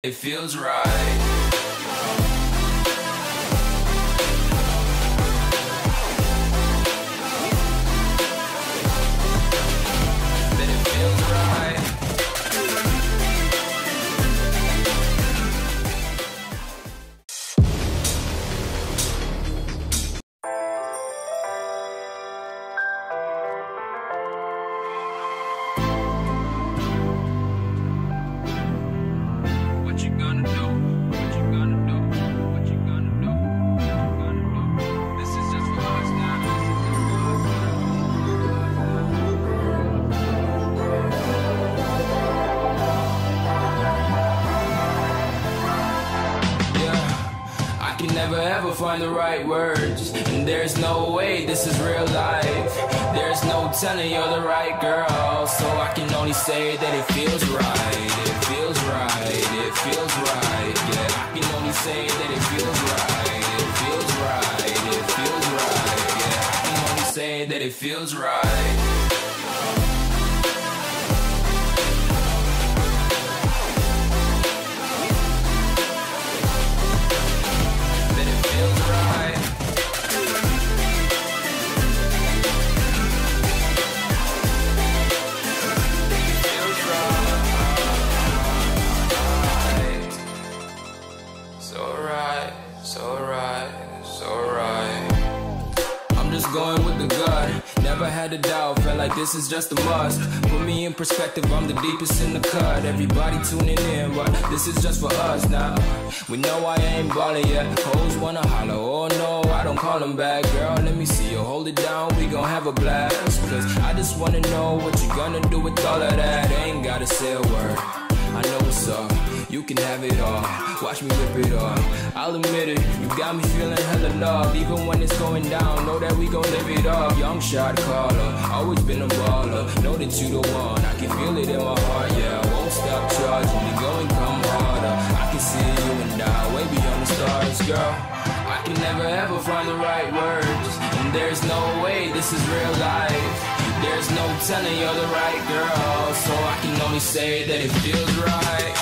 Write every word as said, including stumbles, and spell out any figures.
It feels right. Never ever find the right words, and there's no way this is real life. There's no telling you're the right girl, so I can only say that it feels right. It feels right, it feels right. Yeah, I can only say that it feels right. It feels right, it feels right. Yeah, I can only say that it feels right. Going with the gut, never had a doubt, felt like this is just a must. Put me in perspective, I'm the deepest in the cut. Everybody tuning in, but this is just for us now. We know I ain't ballin' yet, hoes wanna holler, oh no, I don't call them back. Girl, let me see you hold it down, we gon' have a blast. Cause I just wanna know what you gonna do with all of that. Ain't gotta say a word, I know what's up, you can have it all. Watch me rip it off, I'll admit it, you got me feeling hella loved. Even when it's going down, know that we gon' live it up. Young shot caller, always been a baller. Know that you the one, I can feel it in my heart. Yeah, I won't stop charging me, go and come harder. I can see you and I, way beyond the stars, girl. I can never ever find the right words, and there's no way this is real life. There's no telling you're the right girl, so I can only say that it feels right.